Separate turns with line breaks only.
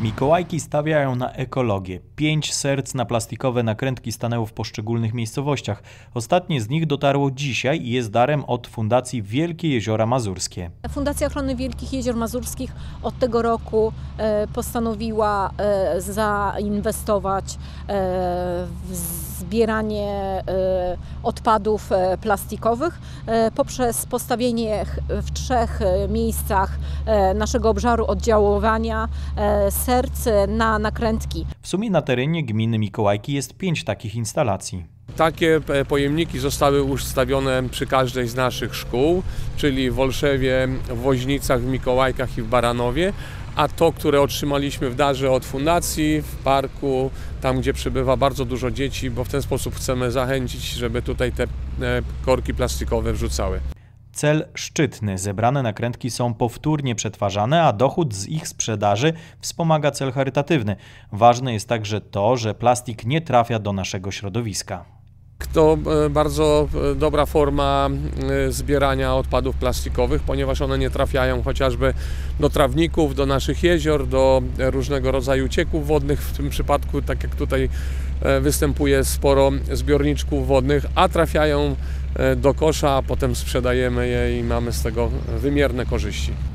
Mikołajki stawiają na ekologię. 5 serc na plastikowe nakrętki stanęło w poszczególnych miejscowościach. Ostatnie z nich dotarło dzisiaj i jest darem od Fundacji Wielkie Jeziora Mazurskie.
Fundacja Ochrony Wielkich Jezior Mazurskich od tego roku postanowiła zainwestować w zbieranie odpadów plastikowych poprzez postawienie w 3 miejscach naszego obszaru oddziaływania serc na nakrętki.
W sumie na terenie gminy Mikołajki jest 5 takich instalacji.
Takie pojemniki zostały ustawione przy każdej z naszych szkół, czyli w Olszewie, w Woźnicach, w Mikołajkach i w Baranowie, a to, które otrzymaliśmy w darze od fundacji, w parku, tam gdzie przybywa bardzo dużo dzieci, bo w ten sposób chcemy zachęcić, żeby tutaj te korki plastikowe wrzucały.
Cel szczytny. Zebrane nakrętki są powtórnie przetwarzane, a dochód z ich sprzedaży wspomaga cel charytatywny. Ważne jest także to, że plastik nie trafia do naszego środowiska.
To bardzo dobra forma zbierania odpadów plastikowych, ponieważ one nie trafiają chociażby do trawników, do naszych jezior, do różnego rodzaju cieków wodnych. W tym przypadku, tak jak tutaj występuje sporo zbiorniczków wodnych, a trafiają do kosza, a potem sprzedajemy je i mamy z tego wymierne korzyści.